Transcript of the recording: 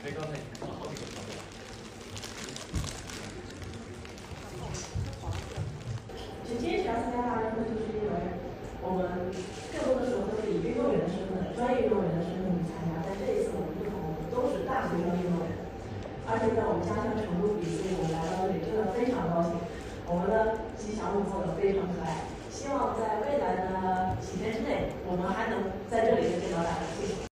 因为刚才你看了好几个项目。 今天想参加大运会，就是因为我们更多的时候都是以运动员的身份、专业运动员的身份去参加，但这一次我们不同，我们都是大学生运动员，而且在我们家乡成都比，所以我们来到这里真的非常高兴。我们的吉祥物做的非常可爱，希望在未来的几天之内，我们还能在这里见到大家。谢谢。